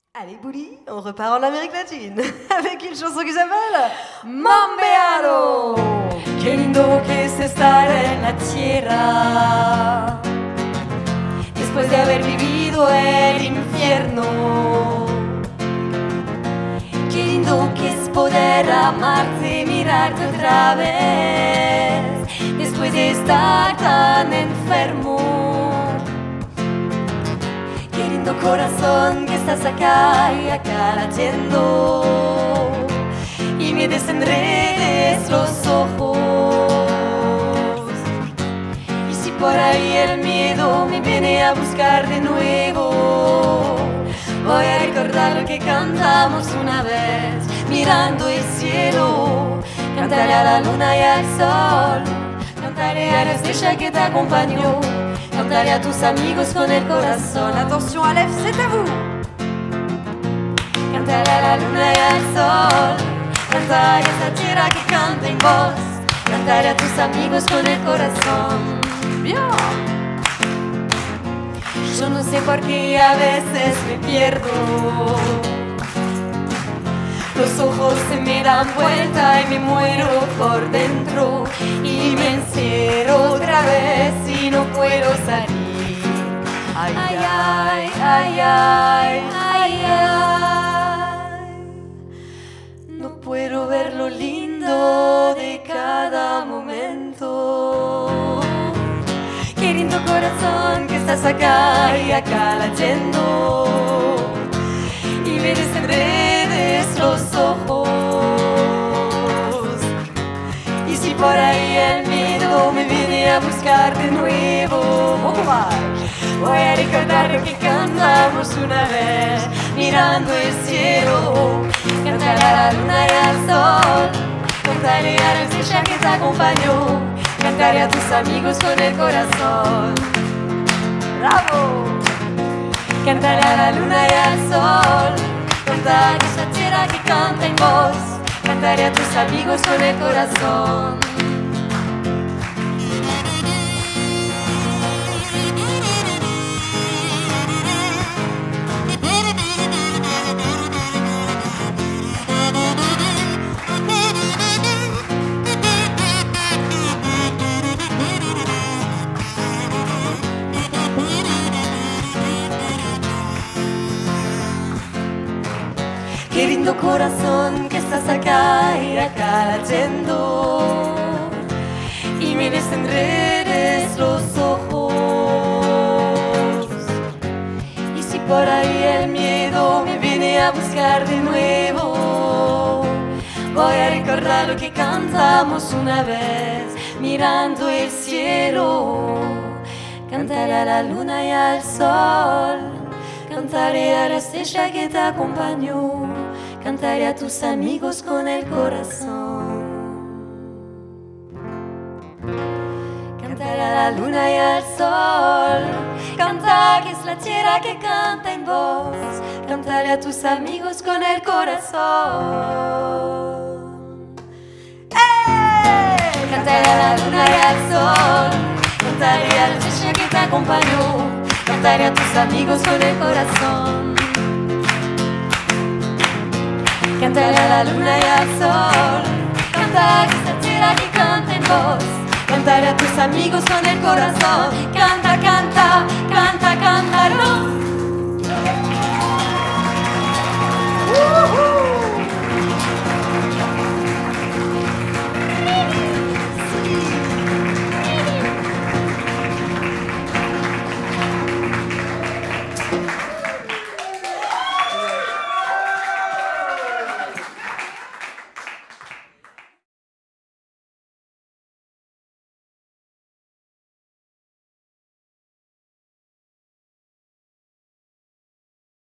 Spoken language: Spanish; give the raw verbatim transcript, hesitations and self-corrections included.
Allez, Bouli, on repart en Amérique latine avec une chanson qui s'appelle Mambeado. Qué lindo que es estar en la tierra después de haber vivido el infierno. Qué lindo que es poder amarte y mirarte otra vez después de estar tan enfermo. Qué lindo corazón que estás acá y acá latiendo y me desenredes los ojos. Y si por ahí el miedo me viene a buscar de nuevo, voy a recordar lo que cantamos una vez mirando el cielo. Cantaré a la luna y al sol, cantaré a la estrella que te acompañó, cantaré a tus amigos con el corazón. Attention, Aleph, c'est à vous. Cantaré a la luna y al sol, cantaré a esa tierra que canta en voz, cantaré a tus amigos con el corazón. Bien. Yo no sé por qué a veces me pierdo, los ojos se me dan vuelta y me muero por dentro y me encierro otra vez y no puedo salir. Ay, ay, ay, ay, ay, ay. No puedo ver lo lindo de cada momento. Qué lindo corazón que estás acá y acá latiendo y me desenredes los ojos. Y si por ahí el miedo me viene a buscar de nuevo, voy a recordar lo que cantamos una vez mirando el cielo. Cantaré a la luna y al sol, cantaré a la estrella que te acompañó, cantaré a tus amigos con el corazón. ¡Bravo! Cantaré a la luna y al sol, cantaré a esa tierra que canta en voz, cantaré a tus amigos con el corazón. Qué lindo corazón que estás acá y acá latiendo y me desenredes los ojos. Y si por ahí el miedo me viene a buscar de nuevo, voy a recordar lo que cantamos una vez mirando el cielo. Cantaré a la luna y al sol, cantaré a la estrella que te acompañó, cantaré a tus amigos con el corazón. Cantaré a la luna y al sol, cantaré que es la tierra que canta en voz, cantaré a tus amigos con el corazón. ¡Hey! Cantaré a la luna y al sol, cantaré a la estrella que te acompañó, cantaré a tus amigos con el corazón. Cantaré a la luna y al sol, cantaré a esa tierra que canta en voz, cantaré a tus amigos con el corazón.